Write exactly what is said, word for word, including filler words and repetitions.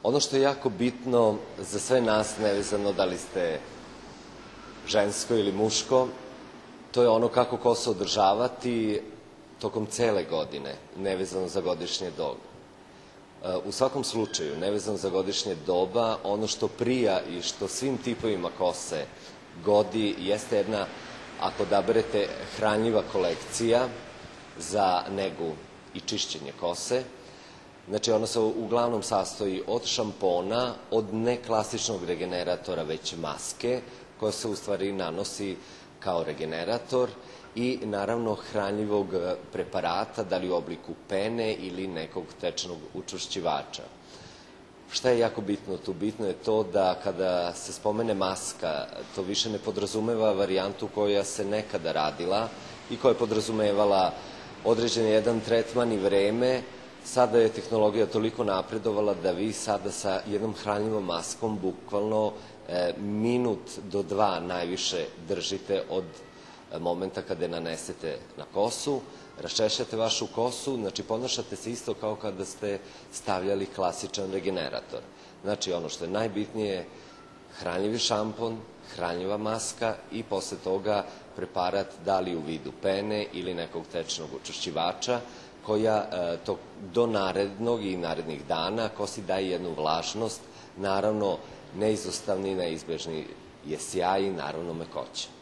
Ono što je jako bitno za sve nas, nevezano da li ste žensko ili muško, to je ono kako kosu održavati tokom cele godine, nevezano za godišnje doba. U svakom slučaju, nevezano za godišnje doba, ono što prija i što svim tipovima kose godi jeste jedna, ako odaberete, hranljiva kolekcija za negu i čišćenje kose. Znači, ona se uglavnom sastoji od šampona, od neklasičnog regeneratora, već maske, koja se u stvari nanosi kao regenerator, i naravno hranljivog preparata, da li u obliku pene ili nekog tečnog učvršćivača. Šta je jako bitno tu? Bitno je to da kada se spomene maska, to više ne podrazumeva varijantu koja se nekada radila i koja je podrazumevala određen jedan tretman i vreme. Sada je tehnologija toliko napredovala da vi sada sa jednom hranljivom maskom bukvalno minut do dva najviše držite od momenta kada je nanesete na kosu, raščešljate vašu kosu, znači ponašate se isto kao kada ste stavljali klasičan regenerator. Znači, ono što je najbitnije, hranljivi šampon, hranljiva maska i posle toga preparat, da li u vidu pene ili nekog tečnog učvršćivača, koja do narednog i narednih dana kosi daje jednu vlažnost, naravno neizostavni, neizbežni je sjaj i naravno mekoća.